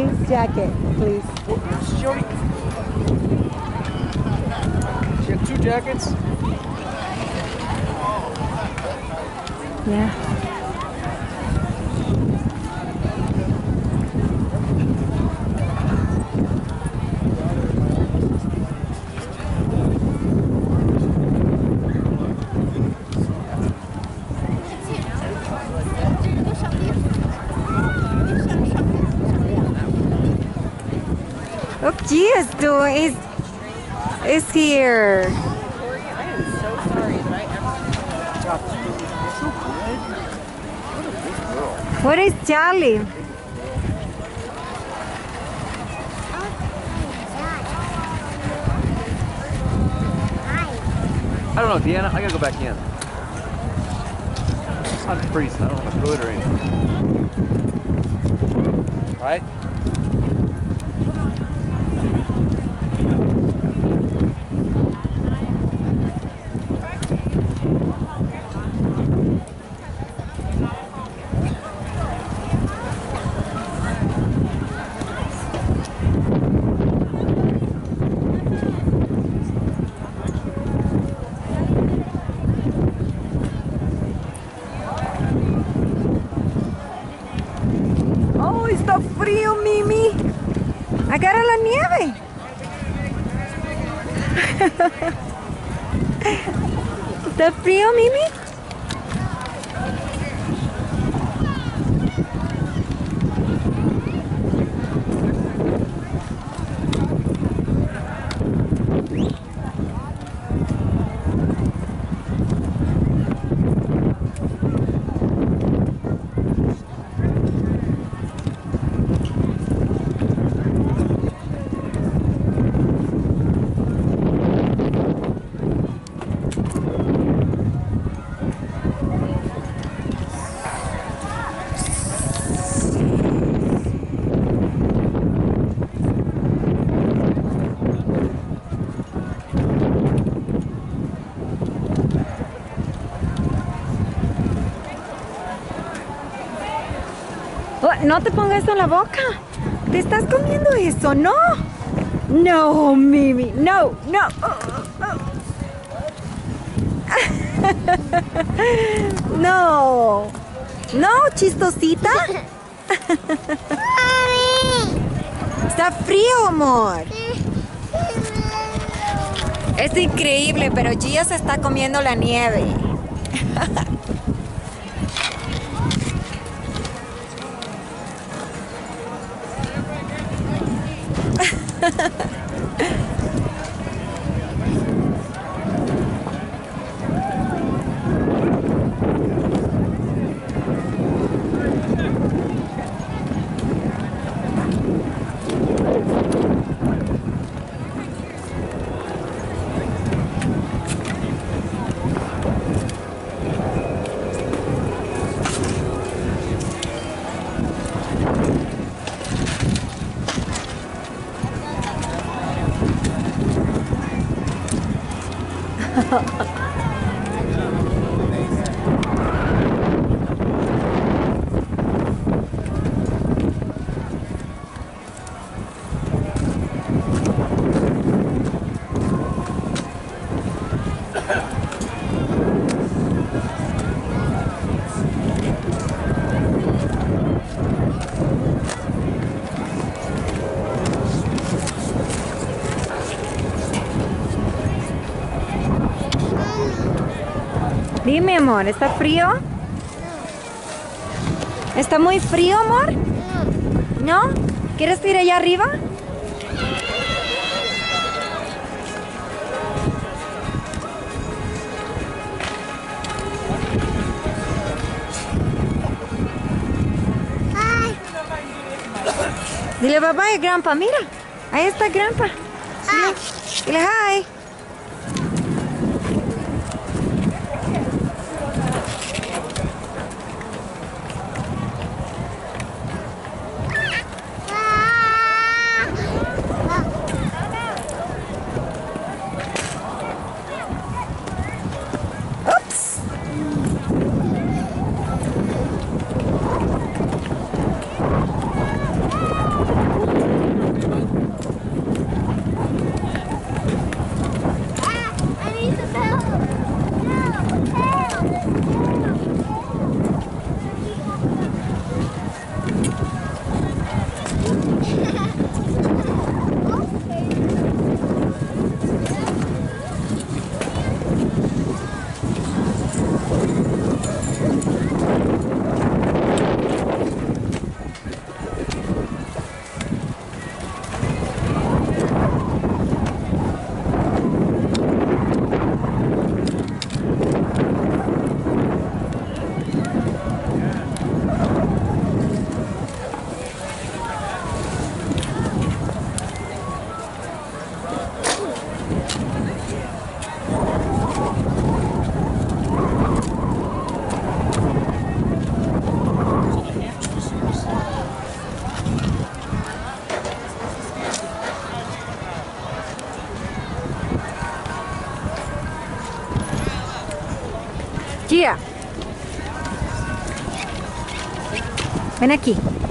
Charlie's jacket, please. Jody. She had 2 jackets? Yeah. Oh, Giusto is here. Corey, I am so sorry that I ever. What is Charlie? I don't know, Deanna. I gotta go back in. It's not freezing. I don't know if I threw it or anything. Right? Oh, está frío, Mimi. Agarra la nieve. ¿Está frío, Mimi? Oh, no te pongas esto en la boca. Te estás comiendo eso, no. No, Mimi, no, no. No. No, chistosita. Está frío, amor. Es increíble, pero Gia se está comiendo la nieve. Dime, amor, ¿está frío? ¿Está muy frío, amor? ¿No? ¿Quieres ir allá arriba? Dile bye bye, Grandpa, mira. Ahí está Grandpa. Dile hi. Gia. Ven aquí.